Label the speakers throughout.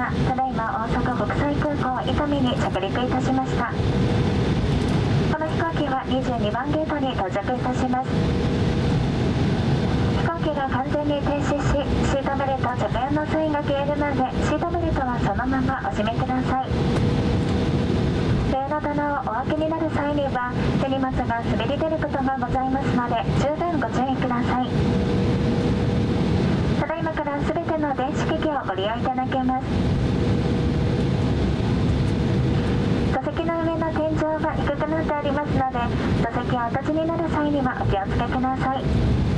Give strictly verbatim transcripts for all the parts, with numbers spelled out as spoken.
Speaker 1: がただいま大阪国際空港伊丹に着陸いたしました。この飛行機はにじゅうにばんゲートに到着いたします。飛行機が完全に停止し、シートベルト着用のサインが消えるまでシートベルトはそのままお締めください。上の棚をお開けになる際には手荷物が滑り出ることがございますので十分ご注意ください。ただいまからすべての電子機器をご利用いただけます。座席の上の天井は低くなっておりますので、座席をお立ちになる際にはお気をつけください。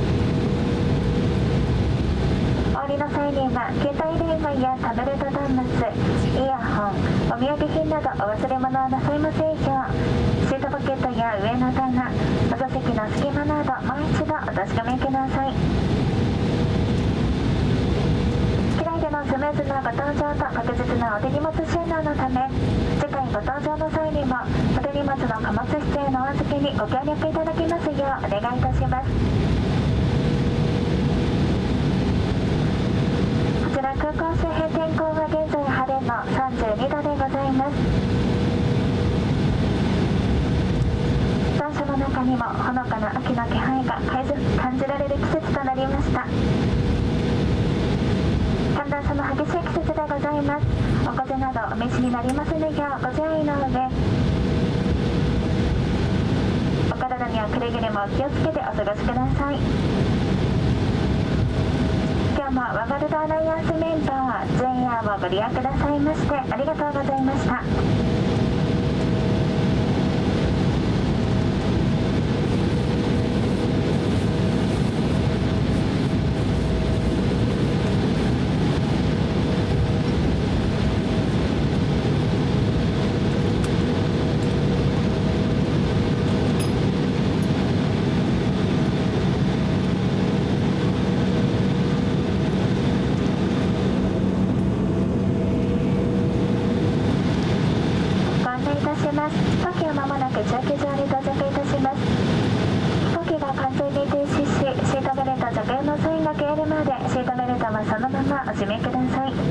Speaker 1: お降りの際には携帯電話やタブレット端末、イヤホン、お土産品などお忘れ物をなさいませんよう、シートポケットや上の棚、お座席の隙間などもう一度お確かめください。機内でのスムーズなご搭乗と確実なお手荷物収納のため、次回ご搭乗の際にもお手荷物の貨物室へのお預けにご協力いただきますようお願いいたします。こちら空港周辺天候は現在晴れのさんじゅうにどでございます。残暑の中にもほのかな秋の気配が感じられる季節となりました。寒暖差の激しい季節でございます。お風邪などお召しになりますのようご注意の上、お体にはくれぐれもお気をつけてお過ごしください。今日もワールドアライアンスメンバー ジェイアール をご利用くださいましてありがとうございました。飛行機はまもなく駐機場に到着いたします。飛行機が完全に停止し、シートベルト着用のサインが消えるまでシートベルトはそのままお締めください。